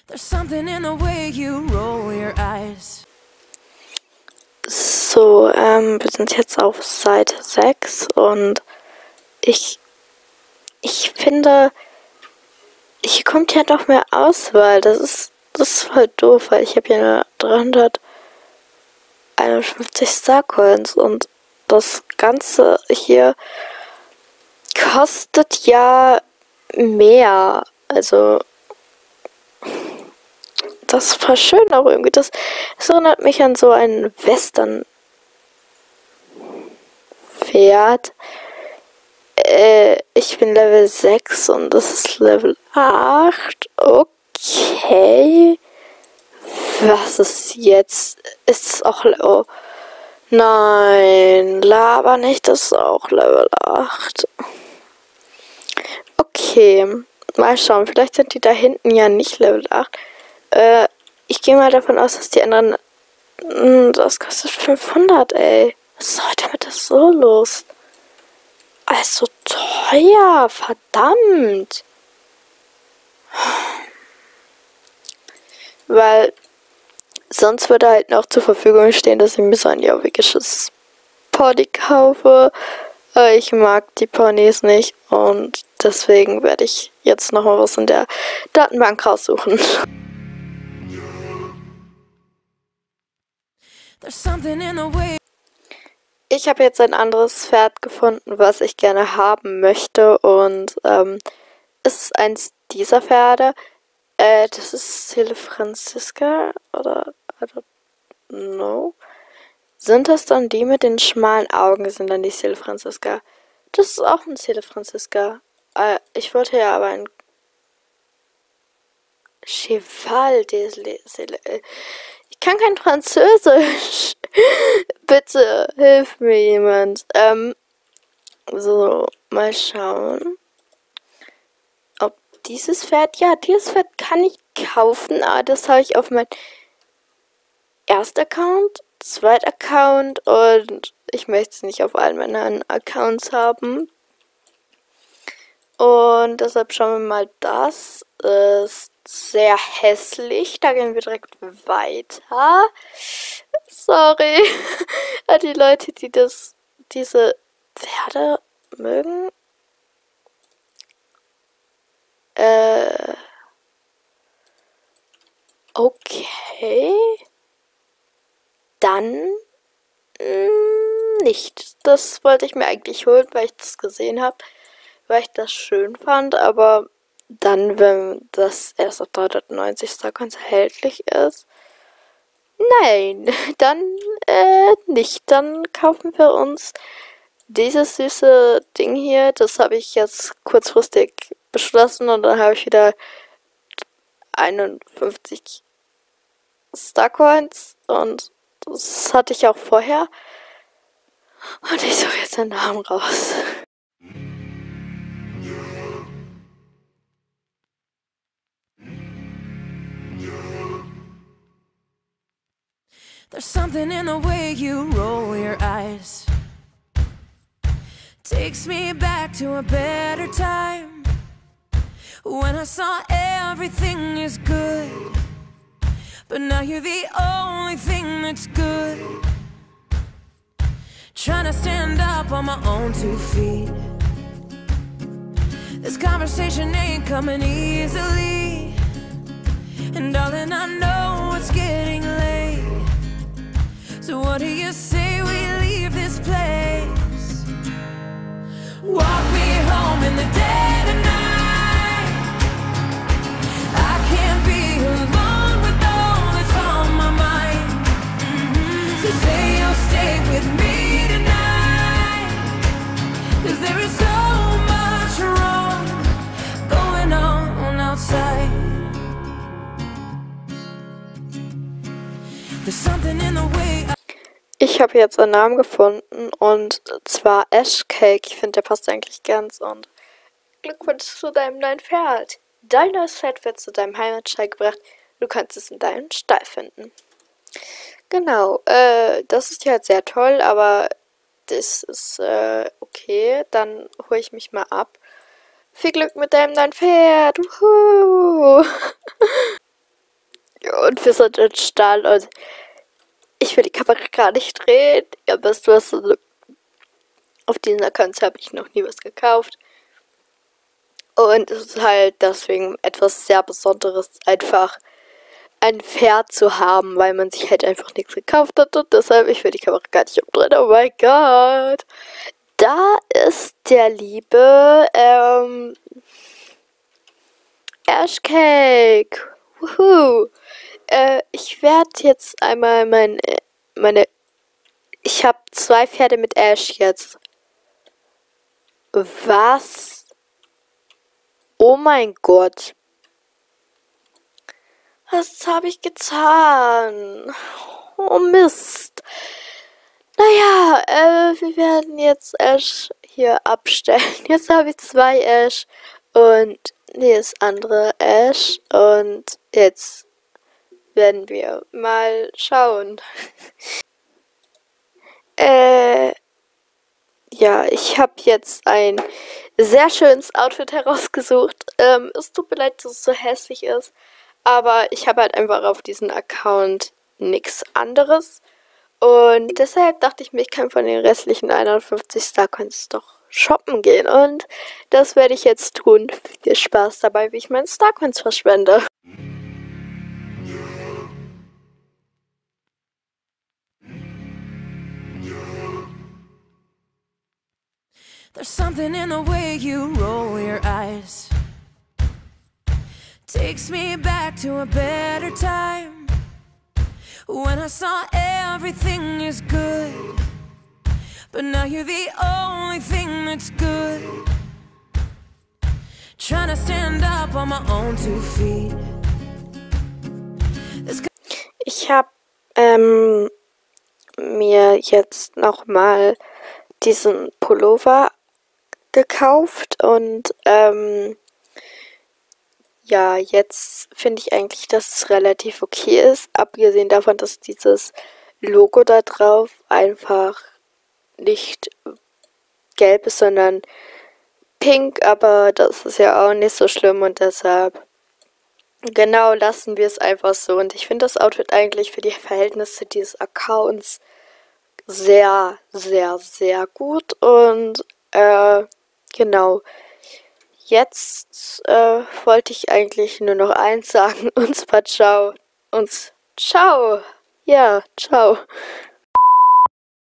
There's something in the way you roll your eyes. So, wir sind jetzt auf Seite 6 und ich finde, hier kommt ja noch mehr Auswahl. Das ist voll doof, weil ich habe ja nur 351 Starcoins und das Ganze hier kostet ja mehr. Also, das ist voll schön auch irgendwie. Das erinnert mich an so ein Western-Pferd. Ich bin Level 6 und das ist Level 8. Okay. Was ist jetzt? Ist es auch Level... Nein, laber nicht, das ist auch Level 8. Okay, mal schauen. Vielleicht sind die da hinten ja nicht Level 8. Ich gehe mal davon aus, dass die anderen... Das kostet 500, ey. Was ist heute mit das so los? Alles so teuer, verdammt. Weil sonst würde halt noch zur Verfügung stehen, dass ich mir so ein jovigisches Pony kaufe. Ich mag die Ponys nicht und deswegen werde ich jetzt nochmal was in der Datenbank raussuchen. Ich habe jetzt ein anderes Pferd gefunden, was ich gerne haben möchte und es ist eins dieser Pferde. Das ist Sele Franziska oder I don't know. Sind das dann die mit den schmalen Augen, sind dann die Sele Franziska? Das ist auch ein Sele Franziska. Ich wollte ja aber ein Cheval des Sele. Ich kann kein Französisch. Bitte, hilf mir jemand. So, mal schauen. Ob dieses Pferd, ja, dieses Pferd kann ich kaufen, aber das habe ich auf mein erster Account, zweiter Account und ich möchte es nicht auf allen meinen Accounts haben. Und deshalb schauen wir mal, das ist sehr hässlich. Da gehen wir direkt weiter. Sorry an die Leute, die diese Pferde mögen. Okay. Dann nicht. Das wollte ich mir eigentlich holen, weil ich das gesehen habe, weil ich das schön fand, aber dann, wenn das erst auf 390 Starcoins erhältlich ist, nein, dann nicht. Dann kaufen wir uns dieses süße Ding hier. Das habe ich jetzt kurzfristig beschlossen und dann habe ich wieder 51 Starcoins und das hatte ich auch vorher. Und ich suche jetzt den Namen raus. There's something in the way you roll your eyes. Takes me back to a better time, when I saw everything is good, but now you're the only thing that's good. Trying to stand up on my own 2 feet. This conversation ain't coming easily, and darling, I know it's getting late. So what do you say we leave this place? Walk me home in the dead of night. I can't be alone with all that's on my mind. So say you'll stay with me tonight, 'cause there is so much wrong going on outside. There's something in the way Ich habe jetzt einen Namen gefunden und zwar Ashcake. Ich finde, der passt eigentlich ganz und Glückwunsch zu deinem neuen Pferd. Dein neues Pferd wird zu deinem Heimatstall gebracht. Du kannst es in deinem Stall finden. Genau, das ist ja halt sehr toll, aber das ist okay. Dann hole ich mich mal ab. Viel Glück mit deinem neuen Pferd. Wuhu. Und wir sind in Stall und ich will die Kamera gar nicht drehen. Ihr wisst was, auf diesen Accounts habe ich noch nie was gekauft. Und es ist halt deswegen etwas sehr Besonderes, einfach ein Pferd zu haben, weil man sich halt einfach nichts gekauft hat. Und deshalb, ich will die Kamera gar nicht umdrehen. Oh mein Gott. Da ist der liebe Ashcake. Wuhu. Ich werde jetzt einmal meine. Ich habe 2 Pferde mit Ash jetzt. Was? Oh mein Gott. Was habe ich getan? Oh Mist. Naja, wir werden jetzt Ash hier abstellen. Jetzt habe ich 2 Ash und das andere Ash. Und jetzt werden wir mal schauen. Ja, ich habe jetzt ein sehr schönes Outfit herausgesucht. Es tut mir leid, dass es so hässlich ist. Aber ich habe halt einfach auf diesem Account nichts anderes. Und deshalb dachte ich mir, ich kann von den restlichen 51 Starcoins doch shoppen gehen. Und das werde ich jetzt tun. Viel Spaß dabei, wie ich meine Starcoins verschwende. There's something in the way you roll your eyes. Takes me back to a better time, when I saw everything is good. But now you're the only thing that's good. Trying to stand up on my own 2 feet. Ich habe mir jetzt nochmal diesen Pullover gekauft und ja, jetzt finde ich eigentlich, dass es relativ okay ist, abgesehen davon, dass dieses Logo da drauf einfach nicht gelb ist, sondern pink, aber das ist ja auch nicht so schlimm und deshalb genau lassen wir es einfach so. Und ich finde das Outfit eigentlich für die Verhältnisse dieses Accounts sehr, sehr, sehr gut und genau. Jetzt wollte ich eigentlich nur noch eins sagen, und zwar ciao. Und ciao. Ja, ciao.